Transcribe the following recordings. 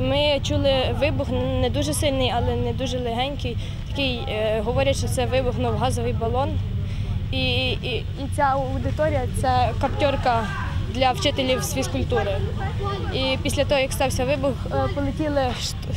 Ми чули вибух не дуже сильний, але не дуже легенький. Такий, говорять, що це вибухнув газовий балон. І ця аудиторія – це каптьорка для вчителів з фізкультури. І після того, як стався вибух, полетіла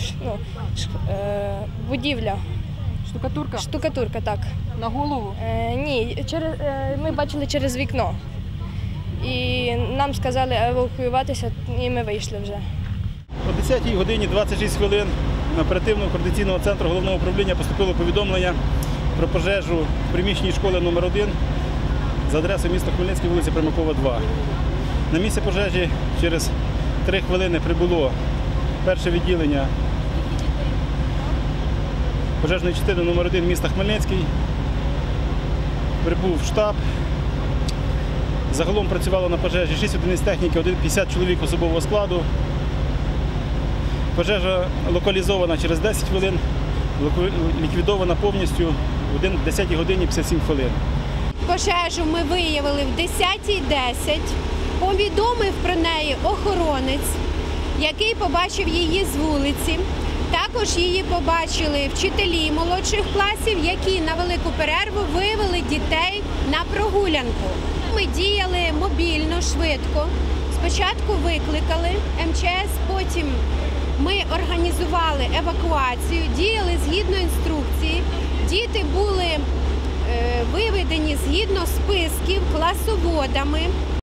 будівля. Штукатурка? Штукатурка, так. На голову? Ні, ми бачили через вікно. І нам сказали евакуюватися, і ми вийшли вже. О 10-й годині 26 хвилин на оперативно-координаційного центру головного управління поступило повідомлення про пожежу в приміщенні школи номер 1 за адресою міста Хмельницький, вулиця Примакова, 2. На місце пожежі через 3 хвилини прибуло перше відділення пожежної частини номер 1 міста Хмельницький. Прибув штаб. Загалом працювало на пожежі 6 одиниць техніки, 50 чоловік особового складу. Пожежа локалізована через 10 хвилин, ліквідована повністю в 10 годині 57 хвилин. Пожежу ми виявили в 10:10. Повідомив про неї охоронець, який побачив її з вулиці. Також її побачили вчителі молодших класів, які на велику перерву вивели дітей на прогулянку. Ми діяли мобільно, швидко. Спочатку викликали МЧС, потім ми організували евакуацію, діяли згідно інструкції. Діти були виведені згідно списків класоводами.